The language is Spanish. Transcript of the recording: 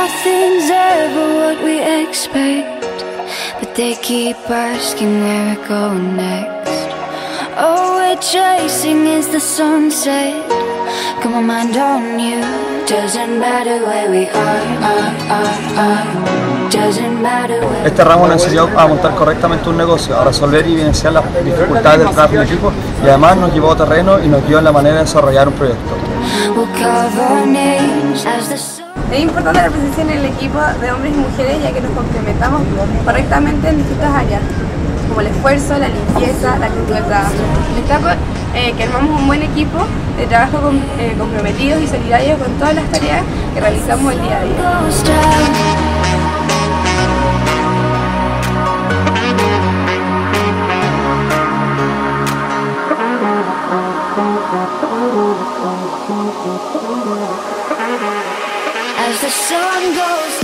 Nothing's ever what we expect, but they keep asking where we're going next. All we're chasing is the sunset. Got my mind on you. Doesn't matter where we are. Doesn't matter where. Este ramo nos enseñó a montar correctamente un negocio, a resolver y evidenciar las dificultades del trabajo en equipo, y además nos llevó a terreno y nos guió en la manera de desarrollar un proyecto. Es importante la presencia en el equipo de hombres y mujeres, ya que nos complementamos correctamente en distintas áreas, como el esfuerzo, la limpieza, la actitud del trabajo. Destaco que armamos un buen equipo de trabajo comprometidos y solidarios con todas las tareas que realizamos el día a día. As the sun goes